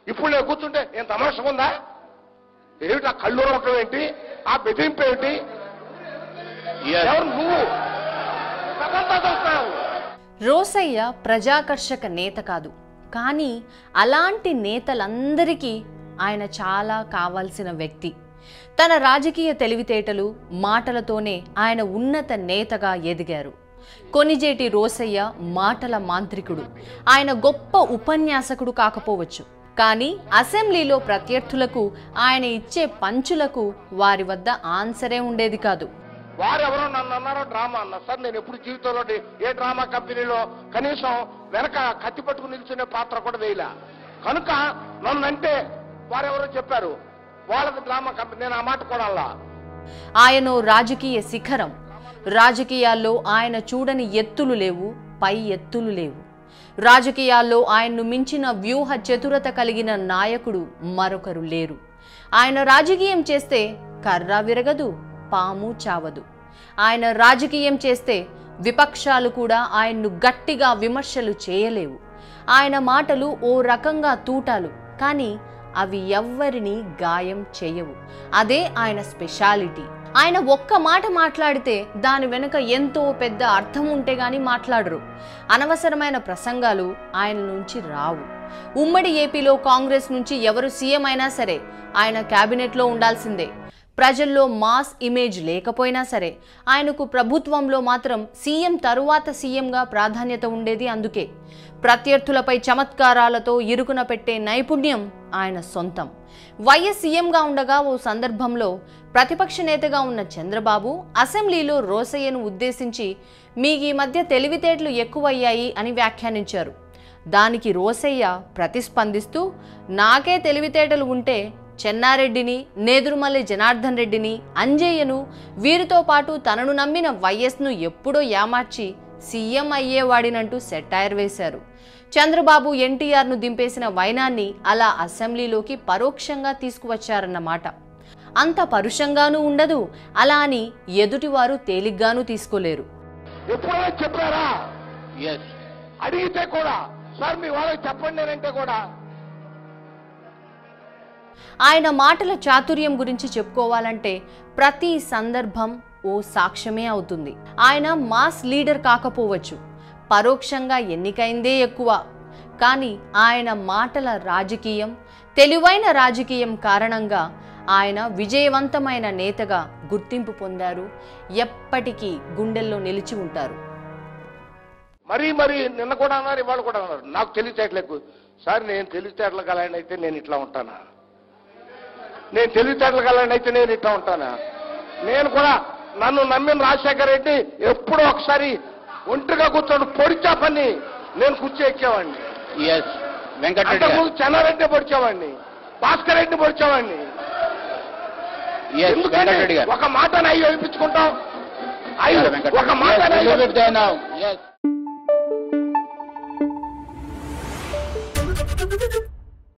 ఇప్పుడు నేను కూర్చుంటే ఏం తమాషా ఉందా? ఏమిటి ఆ కళ్ళు రొక్కం ఏంటి, ఆ బెదిరింపు ఏమిటి? ఎవరు నువ్వు? రోసయ్య ప్రజాకర్షక నేత కాదు, కానీ అలాంటి నేతలందరికీ ఆయన చాలా కావాల్సిన వ్యక్తి. తన రాజకీయ తెలివితేటలు మాటలతోనే ఆయన ఉన్నత నేతగా ఎదిగారు. కొనిజేటి రోసయ్య మాటల మాంత్రికుడు. ఆయన గొప్ప ఉపన్యాసకుడు కాకపోవచ్చు, కానీ అసెంబ్లీలో ప్రత్యర్థులకు ఆయన ఇచ్చే పంచులకు వారి వద్ద ఆన్సరే ఉండేది కాదు. వారెవరో నన్ను అన్నారో డ్రామా అన్న సార్, నేను ఎప్పుడు జీవితంలో ఏ డ్రామా కంపెనీలో కనీసం వెనక కత్తి పట్టుకుని నిల్చునే పాత్ర కూడా వేయలే. కనుక నన్నంటే వారెవరో చెప్పారు వాళ్ళది డ్రామా కంపెనీ, నేను ఆ మాట కూడా అలా. ఆయన రాజకీయ శిఖరం. రాజకీయాల్లో ఆయన చూడని ఎత్తులు లేవు, పై ఎత్తులు లేవు. రాజకీయాల్లో ఆయన్ను మించిన వ్యూహ చతురత కలిగిన నాయకుడు మరొకరు లేరు. ఆయన రాజకీయం చేస్తే కర్ర విరగదు, పాము చావదు. ఆయన రాజకీయం చేస్తే విపక్షాలు కూడా ఆయన్ను గట్టిగా విమర్శలు చేయలేవు. ఆయన మాటలు ఓ రకంగా తూటాలు, కానీ అవి ఎవ్వరిని గాయం చేయవు. అదే ఆయన స్పెషాలిటీ. ఆయన ఒక్క మాట మాట్లాడితే దాని వెనుక ఎంతో పెద్ద అర్థం ఉంటే గాని మాట్లాడరు. అనవసరమైన ప్రసంగాలు ఆయన నుంచి రావు. ఉమ్మడి ఏపీలో కాంగ్రెస్ నుంచి ఎవరు సీఎం అయినా సరే ఆయన క్యాబినెట్లో ఉండాల్సిందే. ప్రజల్లో మాస్ ఇమేజ్ లేకపోయినా సరే ఆయనకు ప్రభుత్వంలో మాత్రం సీఎం తరువాత సీఎంగా ప్రాధాన్యత ఉండేది. అందుకే ప్రత్యర్థులపై చమత్కారాలతో ఇరుకున పెట్టే నైపుణ్యం ఆయన సొంతం. వైఎస్ సీఎంగా ఉండగా ఓ సందర్భంలో ప్రతిపక్ష నేతగా ఉన్న చంద్రబాబు అసెంబ్లీలో రోసయ్యను ఉద్దేశించి మీకు ఈ మధ్య తెలివితేటలు ఎక్కువయ్యాయి అని వ్యాఖ్యానించారు. దానికి రోసయ్య ప్రతిస్పందిస్తూ నాకే తెలివితేటలు ఉంటే చెన్నారెడ్డిని, నేదురుమల్లి జనార్దన్ రెడ్డిని, అంజయ్యను, వీరితో పాటు తనను నమ్మిన వైఎస్ను ఎప్పుడో యామార్చి సీఎం అయ్యేవాడినంటూ సెటైర్ వేశారు. చంద్రబాబు ఎన్టీఆర్ను దింపేసిన వైనాన్ని అలా అసెంబ్లీలోకి పరోక్షంగా తీసుకువచ్చారన్నమాట. అంత పరుషంగానూ ఉండదు, అలా అని ఎదుటివారు తేలిగ్గానూ తీసుకోలేరు. ఎప్పుడో చెప్పారా? అడిగితే కూడా సార్ మీ వాళ్ళకి చెప్పండి నేనంటే కూడా. ఆయన మాటల చాతుర్యం గురించి చెప్పుకోవాలంటే ప్రతి సందర్భం ఓ సాక్ష్యమే అవుతుంది. ఆయన మాస్ లీడర్ కాకపోవచ్చు, పరోక్షంగా ఎన్నికైందే ఎక్కువ, కానీ ఆయన మాటల రాజకీయం, తెలివైన రాజకీయం కారణంగా ఆయన విజయవంతమైన నేతగా గుర్తింపు పొందారు. ఎప్పటికీ గుండెల్లో నిలిచి ఉంటారు. మరీ నిన్న కూడా అన్నారు, ఇవాళ కూడా అన్నారు నాకు తెలివితేటలకు. సార్ నేను తెలివితేటలు గలని అయితే నేను ఇట్లా ఉంటానా? నేను తెలివితేటలు గలని అయితే నేను ఇట్లా ఉంటానా? నేను కూడా నన్ను నమ్మిన రాజశేఖర రెడ్డి ఎప్పుడో ఒకసారి ఒంటిగా కూర్చోడు పొడిచా పని నేను కూర్చో ఎక్కేవాడిని. అంతకుముందు చెన్నారెడ్డి పొడిచేవాడిని, భాస్కర్ రెడ్డి పొడిచేవాడిని. ఎందుకంటే ఒక మాటను అయ్యి వేయించుకుంటాం, ఒక మాట